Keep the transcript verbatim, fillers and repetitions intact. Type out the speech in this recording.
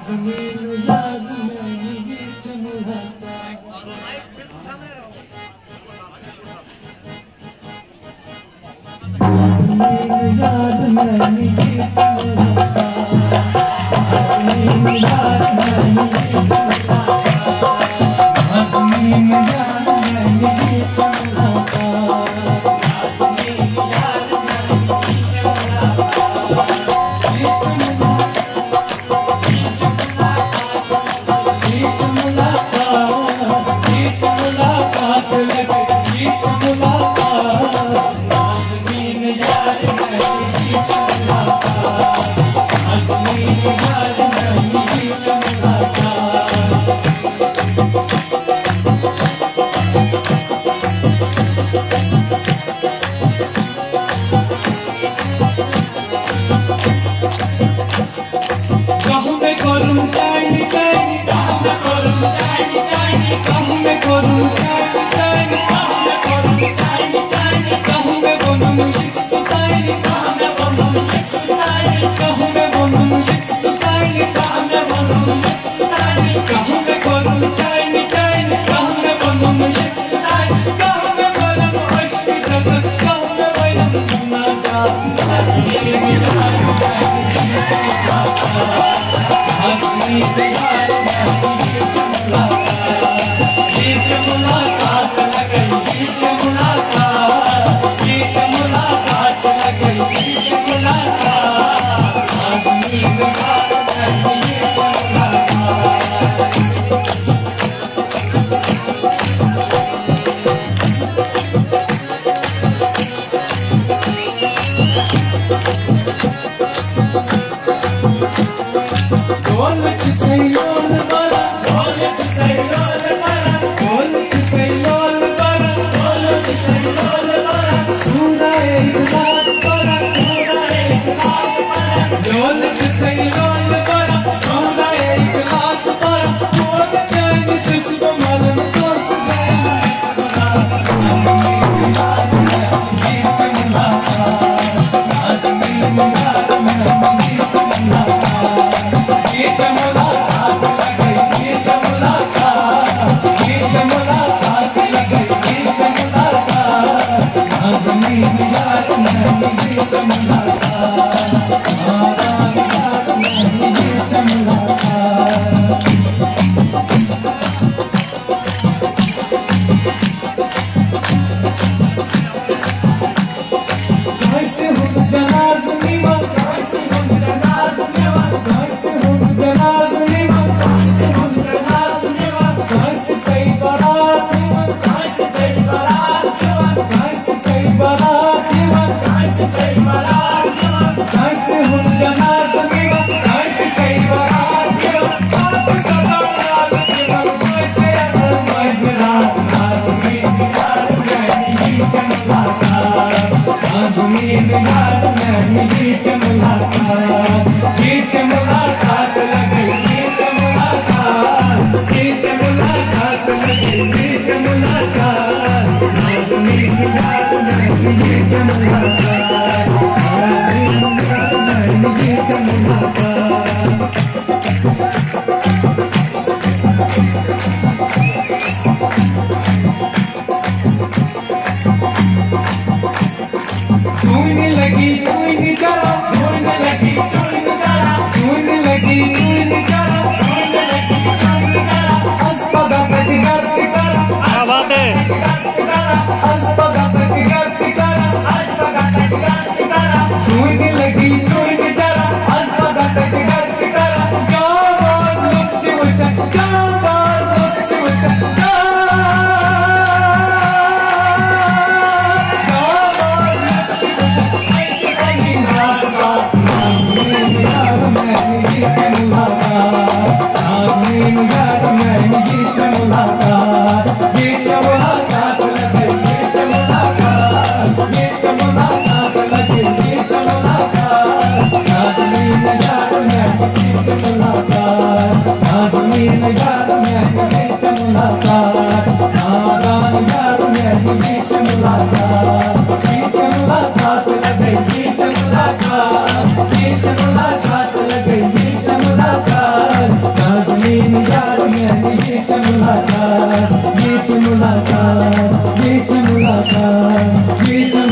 नाज़नीन याद में बीच मुलाकात, नाज़नीन याद में बीच मुलाकात, नाज़नीन याद में बीच मुलाकात, नाज़नीन याद में बीच मुलाकात, नाज़नीन याद में बीच मुलाकात, बीच मुलाकात, बीच मुलाकात लगे, बीच मुलाकात, नाज़नीन याद में बीच मुलाकात, नाज़नीन याद में बीच मुलाकात। कहूँ मैं करूँ चाइनी चाइनी, कहूँ मैं करूँ चाइनी चाइनी, कहूँ मैं करूँ चाइनी चाइनी, कहूँ मैं करूँ चाइनी चाइनी, कहूँ मैं बनूँ एक सोसाइटी, कहूँ मैं बनूँ एक सोसाइटी, कहूँ मैं बनूँ एक सोसाइटी, कहूँ मैं बनूँ एक सोसाइटी, कहूँ मैं करूँ चाइनी चाइनी, कहूँ मैं बनूँ एक सोसाइटी, कहूँ मैं करूँ अश्क रज़ा, कहूँ मैं वयम नाज़ा, नाज़नीन याद में बीच मुलाकात, नाज़नीन याद में बीच मुलाकात, बीच मुलाकात लगे, बीच मुलाकात, बीच मुलाकात लगे, बीच मुलाकात, नाज़नीन याद में बीच मुलाकात। Dole ci sei lol bara, dole ci sei lol bara, dole ci sei lol bara, dole ci sei lol bara, sura ikhlas bara, sura ikhlas bara, dole ci sei lol bara, sura ikhlas bara, dole chain jism malan dost jain bismillah, naज़नीन याद में बीच मुलाकात, नाज़नीन याद में बीच मुलाकात, बीच मुलाकात लगे, बीच मुलाकात, बीच मुलाकात लगे, बीच मुलाकात, नाज़नीन याद में बीच मुलाकात, नाज़नीन याद में बीच मुलाकात। कैसे हो जनाज़ नीवा, कैसे हो जनाज़ नीवा, कैसे हो जनाज़ नीवा, कैसे हो जनाज़ नीवा, कैसे चई बारात नीवा, कैसे चई बारात नीवा, कैसे चई बारात नीवा, कैसे चई बारात नीवा, कैसे हो जनाज़ नीवा, कैसे चई बारात नीवा, आप सदा याद नीवा, कैसे असल मजरा, नाज़नीन याद में बीच मुलाकात, नाज़नीन याद में बीच मुलाकात, बीच मुलाकात लगे, बीच मुलाकात, बीच मुलाकात लगे, बीच मुलाकात, नाज़नीन याद में बीच मुलाकात, नाज़नीन याद में बीच मुलाकात। सुनने लगी सुनने जरा, सुनने लगी सुनने जरा, सुनने लगी सुनने जरा, सुनने लगी सुनने जरा, अस्पदा पे करती करा, क्या बात है, अस्पदा पे करती करा, अस्पदा पे करती करा, सुनने लगी सुनने जरा, अस्पदा पे करती करा, क्या बात लुच्ची मुच्चा, क्या बात लुच्ची मुच्चा, क्या नाज़नीन याद में बीच मुलाकात, बीच मुलाकात लगे, बीच मुलाकात, बीच मुलाकात लगे, बीच मुलाकात, नाज़नीन याद में बीच मुलाकात, नाज़नीन याद में बीच मुलाकात, नादान याद में बीच मुलाकात, बीच मुलाकात लगे, बीच मुलाकात, बीच मुलाकात लगे, बीच मुलाकात। साकार ये